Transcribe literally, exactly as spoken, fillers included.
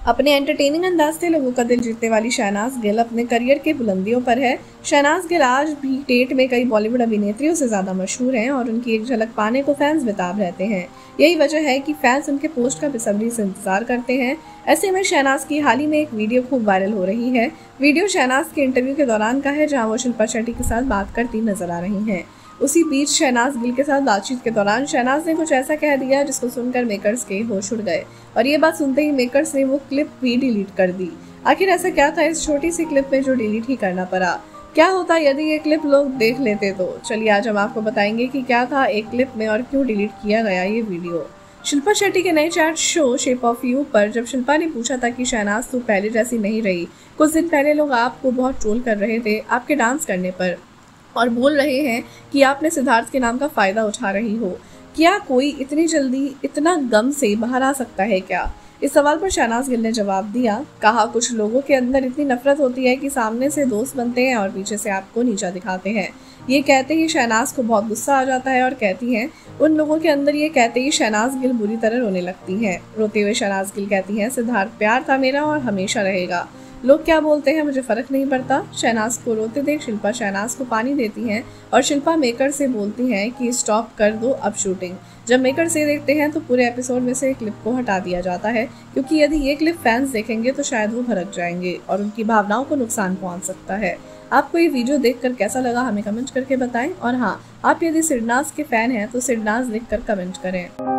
अपने एंटरटेनिंग अंदाज से लोगों का दिल जीतने वाली शहनाज गिल अपने करियर के बुलंदियों पर है। शहनाज गिल आज भी डेट में कई बॉलीवुड अभिनेत्रियों से ज्यादा मशहूर हैं और उनकी एक झलक पाने को फैंस बेताब रहते हैं। यही वजह है कि फैंस उनके पोस्ट का बेसब्री से इंतजार करते हैं। ऐसे में शहनाज की हाल ही में एक वीडियो खूब वायरल हो रही है। वीडियो शहनाज के इंटरव्यू के दौरान का है, जहाँ वो शिल्पा शेट्टी के साथ बात करती नजर आ रही है। उसी बीच शहनाज गिल के साथ बातचीत के दौरान शहनाज ने कुछ ऐसा कह दिया जिसको सुनकर मेकर्स के होश उड़ गए और ये बात सुनते ही मेकर्स ने वो क्लिप भी डिलीट कर दी। आखिर ऐसा क्या था इस छोटी सी क्लिप में जो डिलीट ही करना पड़ा? क्या होता यदि ये क्लिप लोग देख लेते तो? चलिए आज हम आपको बताएंगे कि क्या था एक क्लिप में और क्यों डिलीट किया गया ये वीडियो। शिल्पा शेट्टी के नए chat show shape of you पर जब शिल्पा ने पूछा था कि शहनाज तू पहले जैसी नहीं रही, कुछ दिन पहले लोग आपको बहुत ट्रोल कर रहे थे आपके डांस करने पर और बोल रहे हैं कि आपने सिद्धार्थ के नाम का फायदा उठा रही हो। क्या कोई इतनी जल्दी इतना गम से बाहर आ सकता है क्या? इस सवाल पर शहनाज गिल ने जवाब दिया, कहा कुछ लोगों के अंदर इतनी नफरत होती है कि सामने से दोस्त बनते हैं और पीछे से आपको नीचा दिखाते हैं। ये कहते ही शहनाज को बहुत गुस्सा आ जाता है और कहती हैं उन लोगों के अंदर ये कहते ही शहनाज गिल बुरी तरह रोने लगती हैं। रोते हुए शहनाज गिल कहती हैं, सिद्धार्थ प्यार था मेरा और हमेशा रहेगा, लोग क्या बोलते हैं मुझे फर्क नहीं पड़ता। शहनाज को रोते देख शिल्पा शहनाज को पानी देती हैं और शिल्पा मेकर से बोलती हैं कि स्टॉप कर दो अब शूटिंग। जब मेकर से देखते हैं तो पूरे एपिसोड में से क्लिप को हटा दिया जाता है, क्योंकि यदि ये क्लिप फैंस देखेंगे तो शायद वो भड़क जाएंगे और उनकी भावनाओं को नुकसान पहुंच सकता है। आपको ये वीडियो देखकर कैसा लगा हमें कमेंट करके बताएं और हाँ, आप यदि सिडनाज के फैन हैं तो सिडनाज लिख कर कमेंट करें।